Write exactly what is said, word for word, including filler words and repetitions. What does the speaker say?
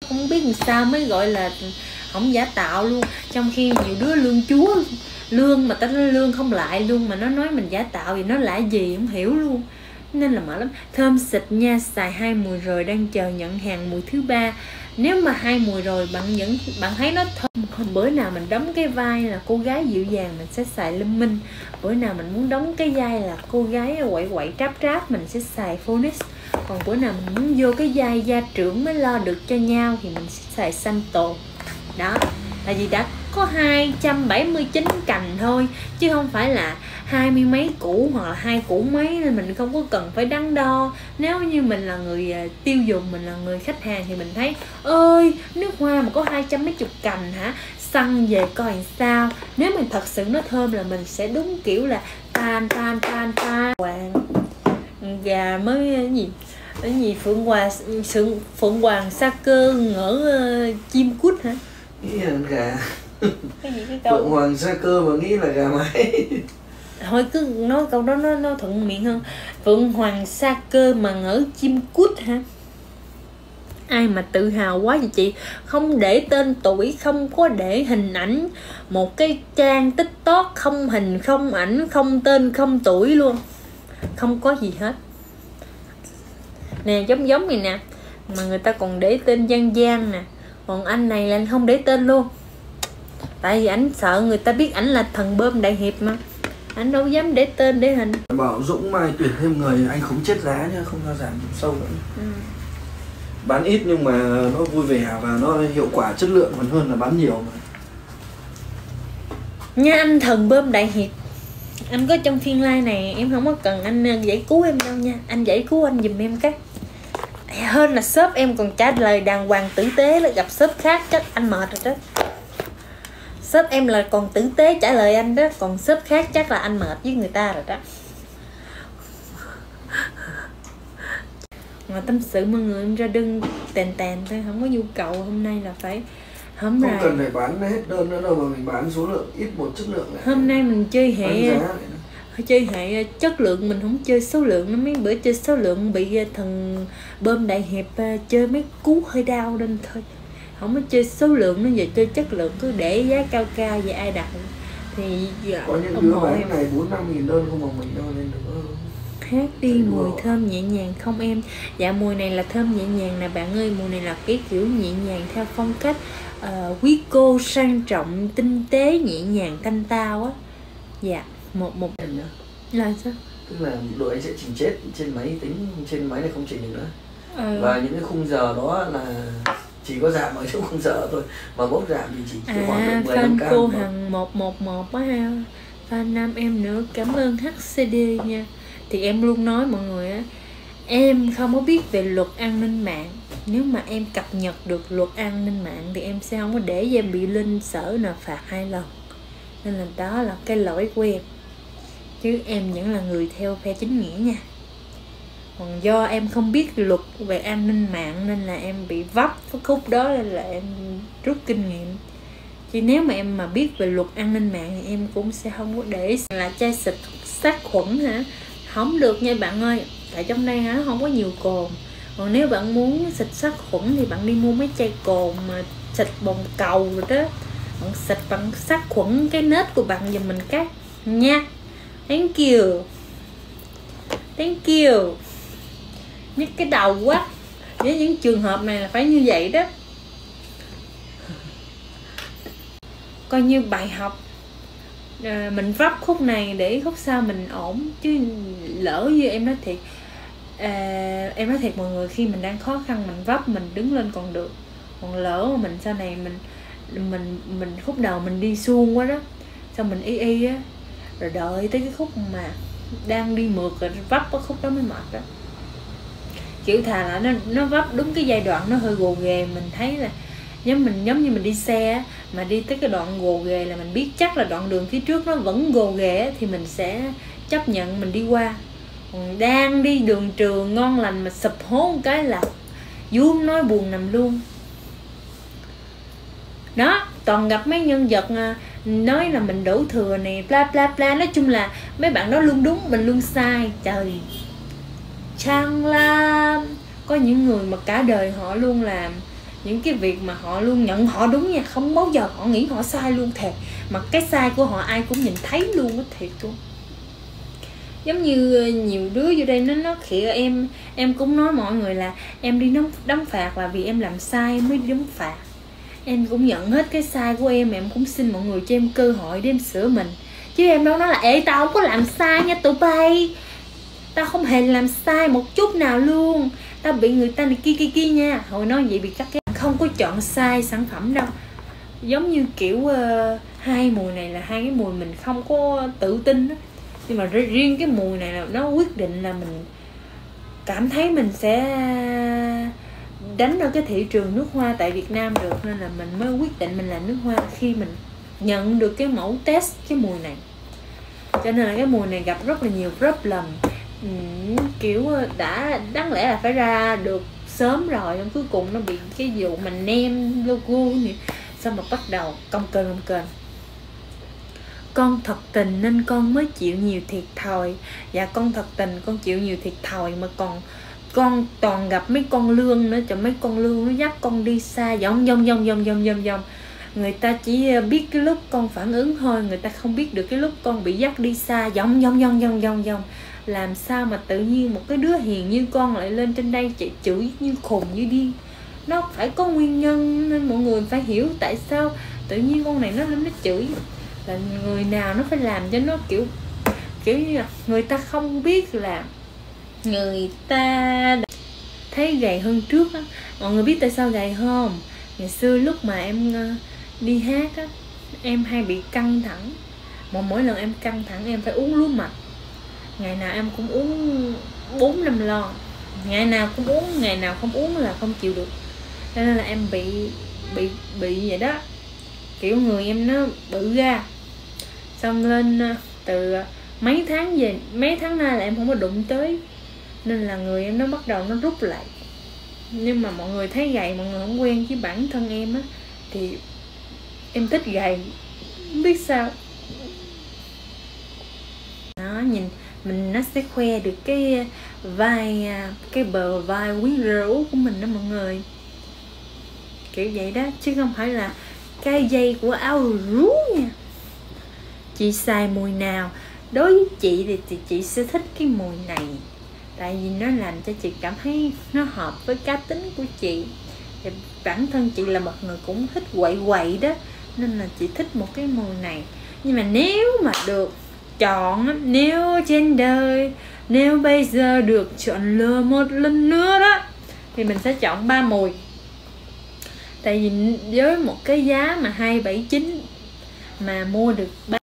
không biết làm sao mới gọi là không giả tạo luôn. Trong khi nhiều đứa lương chúa, lương mà ta nói lương không lại luôn, mà nó nói mình giả tạo thì nó lại gì không hiểu luôn. Nên là mệt lắm. Thơm xịt nha, xài hai mùi rồi, đang chờ nhận hàng mùi thứ ba. Nếu mà hai mùi rồi bạn vẫn bạn thấy nó thơm. Bữa nào mình đóng cái vai là cô gái dịu dàng mình sẽ xài Lâm Minh. Bữa nào mình muốn đóng cái vai là cô gái quậy quậy tráp tráp mình sẽ xài Phoenix. Còn bữa nào mình muốn vô cái vai gia trưởng mới lo được cho nhau thì mình sẽ xài Santo. Đó, tại vì đã có hai trăm bảy mươi chín cành thôi, chứ không phải là hai mươi mấy củ hoặc là hai củ mấy, nên mình không có cần phải đắn đo. Nếu như mình là người tiêu dùng, mình là người khách hàng thì mình thấy ơi nước hoa mà có hai trăm mấy chục cành hả, săn về coi làm sao. Nếu mình thật sự nó thơm là mình sẽ đúng kiểu là tan tan tan tan hoàng gà mới cái gì cái gì phượng hoàng phượng, phượng hoàng sa cơ ngỡ uh, chim cút hả, nghĩ là gà cái gì cái câu phượng hoàng sa cơ mà nghĩ là gà mái. Thôi cứ nói câu đó nó, nó thuận miệng hơn. Phượng hoàng sa cơ mà ngỡ chim cút hả. Ai mà tự hào quá vậy chị, không để tên tuổi, không có để hình ảnh, một cái trang TikTok không hình không ảnh không tên không tuổi luôn, không có gì hết nè. Giống giống này nè, mà người ta còn để tên Giang Giang nè, còn anh này là anh không để tên luôn, tại vì ảnh sợ người ta biết ảnh là thần bơm đại hiệp mà, anh đâu dám để tên để hình. Bảo Dũng mai tuyển thêm người anh không chết giá nhá, không cho giảm sâu nữa. Ừ. Bán ít nhưng mà nó vui vẻ và nó hiệu quả chất lượng còn hơn là bán nhiều mà. Nha anh thần bơm đại hiệp, anh có trong phiên live này em không có cần anh giải cứu em đâu nha, anh giải cứu anh giùm em cái hơn là shop em còn trả lời đàng hoàng tử tế, là gặp shop khác chắc anh mệt rồi đó. Shop em là còn tử tế trả lời anh đó, còn shop khác chắc là anh mệt với người ta rồi đó. Mà tâm sự mọi người em ra đơn tèn tèn thôi, không có nhu cầu hôm nay là phải không, không cần phải bán hết đơn nữa đâu, mà mình bán số lượng ít một chất lượng này. Hôm nay mình chơi hệ chơi hệ chất lượng, mình không chơi số lượng. Nó mấy bữa chơi số lượng bị thần bơm đại hiệp chơi mấy cú hơi đau nên thôi không có chơi số lượng, nó giờ chơi chất lượng, cứ để giá cao cao vậy ai đặt thì giờ có những đứa bán này bốn năm nghìn đơn không bằng mình đâu nên được. Hát đi mùi thơm nhẹ nhàng không em? Dạ mùi này là thơm nhẹ nhàng nè bạn ơi, mùi này là cái kiểu nhẹ nhàng theo phong cách uh, quý cô sang trọng tinh tế nhẹ nhàng thanh tao á. Dạ một một là sao? Tức là đội anh sẽ chỉnh chết trên máy tính, trên máy này không chỉnh được nữa. Ừ. Và những cái khung giờ đó là chỉ có giảm ở trong khung giờ thôi, mà mốc giảm thì chỉ à, khoảng được mười fan lăm cô mà. Hằng một một một á ha, fan nam em nữa, cảm ơn hát xê đê nha. Thì em luôn nói mọi người á, em không có biết về luật an ninh mạng. Nếu mà em cập nhật được luật an ninh mạng thì em sẽ không có để cho em bị linh sở nào phạt hai lần. Nên là đó là cái lỗi của em, chứ em vẫn là người theo phe chính nghĩa nha. Còn do em không biết luật về an ninh mạng nên là em bị vấp cái khúc đó, nên là em rút kinh nghiệm. Chứ nếu mà em mà biết về luật an ninh mạng thì em cũng sẽ không có để là chai xịt sát khuẩn hả. Không được nha bạn ơi, tại trong đây hả không có nhiều cồn. Còn nếu bạn muốn xịt sát khuẩn thì bạn đi mua mấy chai cồn mà xịt bồn cầu rồi đó. Bạn xịt bằng sát khuẩn cái nết của bạn giùm mình cái nha. Thank you. Thank you. Nhức cái đầu quá. Với những trường hợp này là phải như vậy đó. Coi như bài học. À, mình vấp khúc này để khúc sau mình ổn. Chứ lỡ như em nói thiệt à, em nói thiệt mọi người, khi mình đang khó khăn mình vấp mình đứng lên còn được. Còn lỡ mà mình sau này mình mình mình khúc đầu mình đi suông quá đó, xong mình y y á, rồi đợi tới cái khúc mà đang đi mượt rồi vấp cái khúc đó mới mệt đó. Kiểu thà là nó nó vấp đúng cái giai đoạn nó hơi gồ ghề, mình thấy là giống mình giống như mình đi xe mà đi tới cái đoạn gồ ghề là mình biết chắc là đoạn đường phía trước nó vẫn gồ ghề thì mình sẽ chấp nhận mình đi qua. Còn đang đi đường trường ngon lành mà sụp hố một cái là vú nói buồn nằm luôn đó. Toàn gặp mấy nhân vật nói là mình đổ thừa này bla bla bla, nói chung là mấy bạn đó luôn đúng mình luôn sai. Trời chăng là có những người mà cả đời họ luôn làm những cái việc mà họ luôn nhận họ đúng nha, không bao giờ họ nghĩ họ sai luôn thiệt, mà cái sai của họ ai cũng nhìn thấy luôn á, thiệt luôn. Giống như nhiều đứa vô đây nó nó khịa em, em cũng nói mọi người là em đi đóng, đóng phạt là vì em làm sai em mới đi đóng phạt. Em cũng nhận hết cái sai của em, em cũng xin mọi người cho em cơ hội để em sửa mình, chứ em đâu nói là ê tao không có làm sai nha tụi bay, tao không hề làm sai một chút nào luôn, tao bị người ta này kia kia kia nha. Hồi nói vậy bị cắt cái, không có chọn sai sản phẩm đâu. Giống như kiểu uh, hai mùi này là hai cái mùi mình không có tự tin đó. Nhưng mà riêng cái mùi này là nó quyết định là mình cảm thấy mình sẽ đánh ở cái thị trường nước hoa tại Việt Nam được, nên là mình mới quyết định mình làm nước hoa khi mình nhận được cái mẫu test cái mùi này. Cho nên là cái mùi này gặp rất là nhiều problem, ừ, kiểu đã đáng lẽ là phải ra được sớm rồi, nhưng cuối cùng nó bị cái vụ mà nem logo này, xong mà bắt đầu công kênh công kênh con thật tình nên con mới chịu nhiều thiệt thòi. Dạ con thật tình con chịu nhiều thiệt thòi mà còn con toàn gặp mấy con lương nữa, cho mấy con lương nó dắt con đi xa vòng vòng vòng vòng vòng vòng vòng. Người ta chỉ biết cái lúc con phản ứng thôi, người ta không biết được cái lúc con bị dắt đi xa vòng vòng vòng vòng vòng vòng. Làm sao mà tự nhiên một cái đứa hiền như con lại lên trên đây chạy chửi như khùng như điên? Nó phải có nguyên nhân, nên mọi người phải hiểu tại sao tự nhiên con này nó lên nó chửi. Là người nào nó phải làm cho nó kiểu kiểu như là người ta không biết là người ta thấy gầy hơn trước á. Mọi người biết tại sao gầy không? Ngày xưa lúc mà em đi hát á, em hay bị căng thẳng, mà mỗi lần em căng thẳng em phải uống lúa mạch. Ngày nào em cũng uống bốn năm lon, ngày nào cũng uống, ngày nào không uống là không chịu được. Cho nên là em bị bị bị vậy đó, kiểu người em nó bự ra. Xong lên từ mấy tháng về mấy tháng nay là em không có đụng tới, nên là người em nó bắt đầu nó rút lại. Nhưng mà mọi người thấy gầy mọi người không quen, chứ bản thân em á thì em thích gầy, không biết sao. Đó, nhìn mình nó sẽ khoe được cái vai, cái bờ vai quyến rũ của mình đó mọi người, kiểu vậy đó, chứ không phải là cái dây của áo rú nha. Chị xài mùi nào, đối với chị thì, thì chị sẽ thích cái mùi này, tại vì nó làm cho chị cảm thấy nó hợp với cá tính của chị. Thì bản thân chị là một người cũng thích quậy quậy đó, nên là chị thích một cái mùi này. Nhưng mà nếu mà được chọn, nếu trên đời, nếu bây giờ được chọn lựa một lần nữa đó, thì mình sẽ chọn ba mùi. Tại vì với một cái giá mà hai bảy chín mà mua được